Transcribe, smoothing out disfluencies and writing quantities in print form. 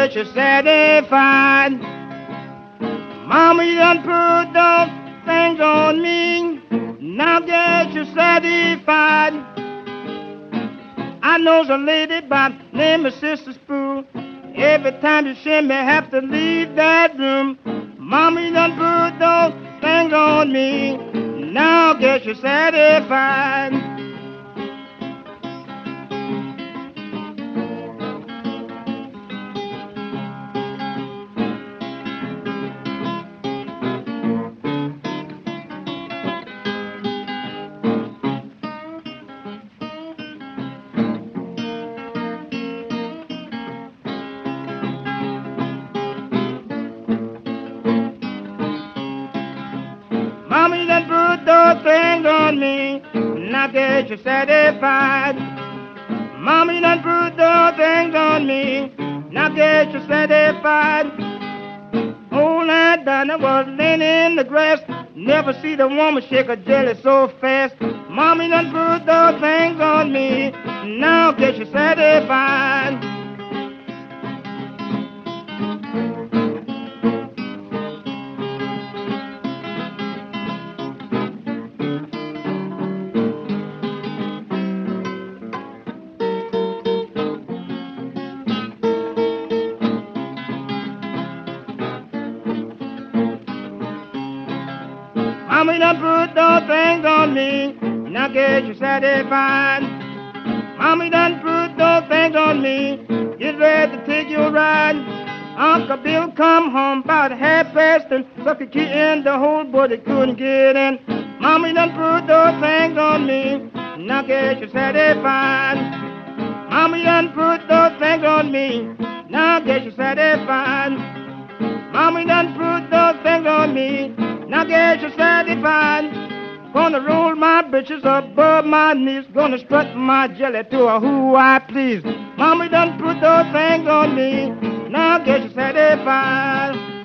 get you satisfied. Mama, you done put those things on me. Now get you satisfied. I knows a lady by the name of Sister Spool. Every time you see me, have to leave that room. Mama, you done put those things on me. Now get you satisfied. Mama, you done put those things on me. Now get you satisfied. Mama, you done put those things on me. Now get you satisfied. Old Aunt Dinah was laying in the grass. Never see the woman shake a jelly so fast. Mama, you done put those things on me. Now get you satisfied. Mama, you done put those things on me. Now get you satisfied. Mama, you done put those things on me. Get ready to take your ride. Uncle Bill come home about 1:30 and stuck a key in the hole, but he couldn't get in. Mama, you done put those things on me. Now get you satisfied. Mama, you done put those things on me. Now get you satisfied. Mama, you done put those things on me. Now get you satisfied. Gonna roll my britches above my knees. Gonna strut my jelly to a who I please. Mama, you done put those things on me. Now get you satisfied.